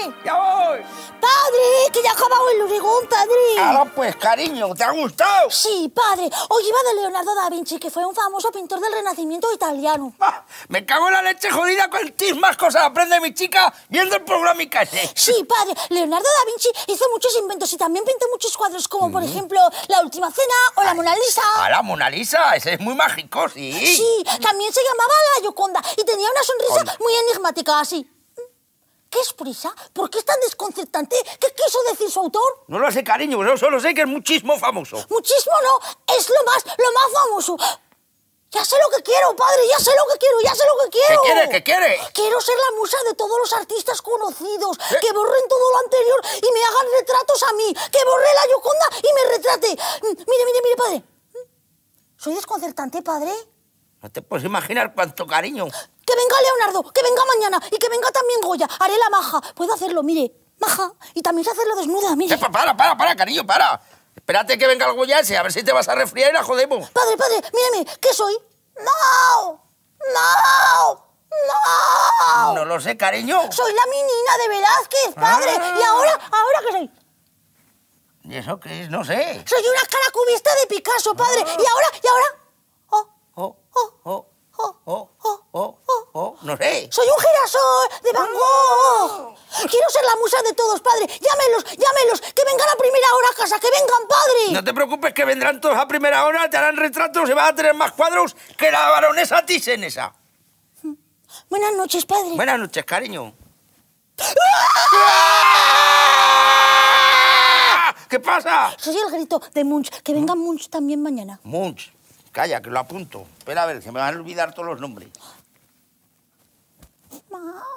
¡Padre! ¡Ya voy! ¡Padre! ¡Que ya ha acabado el Oregón, padre! Ahora pues, cariño, ¿te ha gustado? Sí, padre. Hoy iba de Leonardo da Vinci, que fue un famoso pintor del Renacimiento italiano. Ah, me cago en la leche jodida, cuantísimas cosas aprende mi chica viendo el programa ese. Sí, padre. Leonardo da Vinci hizo muchos inventos y también pintó muchos cuadros, como por ejemplo La Última Cena o la Mona Lisa. ¡Ah, la Mona Lisa! Ese es muy mágico, sí. Sí, también se llamaba la Gioconda y tenía una sonrisa muy enigmática, así. ¿Qué es prisa? ¿Por qué es tan desconcertante? ¿Qué quiso decir su autor? No lo sé, cariño, yo solo sé que es muchísimo famoso. Muchísimo no, es lo más famoso. Ya sé lo que quiero, padre, ya sé lo que quiero, ya sé lo que quiero. ¿Qué quiere? ¿Qué quiere? Quiero ser la musa de todos los artistas conocidos, que borren todo lo anterior y me hagan retratos a mí, que borre la Gioconda y me retrate. Mire, padre. ¿Soy desconcertante, padre? No te puedes imaginar cuánto cariño. Que venga Leonardo, que venga mañana y que venga también Goya. Haré la maja. Puedo hacerlo, mire, maja. Y también sé hacerlo desnuda, mire. Para, cariño, para. Espérate que venga el Goya ese, a ver si te vas a resfriar y la jodemos. Padre, mírame, ¿qué soy? ¡No! No lo sé, cariño. Soy la menina de Velázquez, padre. ¿Y ahora qué soy? ¿Y eso qué es? No sé. Soy una cara cubista de Picasso, padre. ¿Y ahora? No sé. Soy un girasol de Van Gogh. Quiero ser la musa de todos, padre. Llámelos, que vengan a primera hora a casa, que vengan, padre. No te preocupes, que vendrán todos a primera hora, te harán retratos y vas a tener más cuadros que la baronesa Thyssen esa. Buenas noches, padre. Buenas noches, cariño. ¿Qué pasa? Soy el grito de Munch. Que venga Munch también mañana. Munch. Calla, que lo apunto. Espera a ver, se me van a olvidar todos los nombres. Ma.